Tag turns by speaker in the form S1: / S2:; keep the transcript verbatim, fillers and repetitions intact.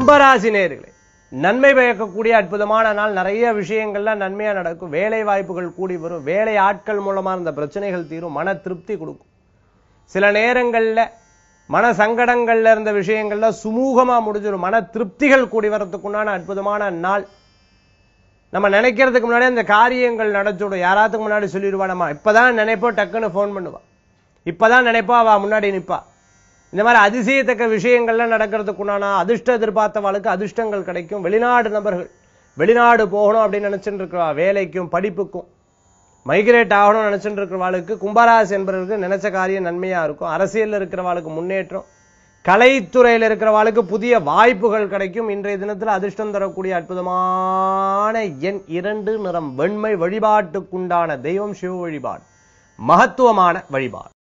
S1: கும்பராசி நேயர்களே, நன்மை பயக்கக்கூடிய அற்புதமான நாள். நிறைய விஷயங்கள்லாம் நன்மையா நடக்கும். வேலை வாய்ப்புகள் கூடி வரும். வேலை ஆட்கள் மூலமா இந்த பிரச்சனைகள் தீரும். மன திருப்தி கொடுக்கும். சில நேரங்கள்ல மன சங்கடங்கள்ல இருந்த விஷயங்கள்ல சுமூகமா முடிஞ்சிடும். மன திருப்திகள் கூடி வரத்துக்குண்டான அற்புதமான நாள். நம்ம நினைக்கிறதுக்கு முன்னாடி அந்த காரியங்கள் நடந்துடும். யாராத்துக்கு முன்னாடி சொல்லிடுவா, நம்ம இப்பதான் நினைப்போம், டக்குன்னு போன் பண்ணுவா, இப்பதான் நினைப்பா, அவ முன்னாடி நிப்பா. இந்த மாதிரி அதிசயத்தக்க விஷயங்கள்லாம் நடக்கிறதுக்குண்டான அதிர்ஷ்ட எதிர்பார்த்தவாளுக்கு அதிர்ஷ்டங்கள் கிடைக்கும். வெளிநாடு நபர்கள் வெளிநாடு போகணும் அப்படின்னு நினைச்சுட்டு இருக்கிறவா, வேலைக்கும் படிப்புக்கும் மைக்ரேட் ஆகணும்னு நினைச்சுட்டு இருக்கிறவாளுக்கு, கும்பராசி என்பவர்களுக்கு நினைச்ச காரியம் நன்மையா இருக்கும். அரசியல் இருக்கிறவாளுக்கு முன்னேற்றம், கலைத்துறையில் இருக்கிறவாளுக்கு புதிய வாய்ப்புகள் கிடைக்கும். இன்றைய தினத்தில் அதிர்ஷ்டம் தரக்கூடிய அற்புதமான எண் இரண்டு, நிறம் வெண்மை. வழிபாட்டுக்குண்டான தெய்வம் சிவ வழிபாடு, மகத்துவமான வழிபாடு.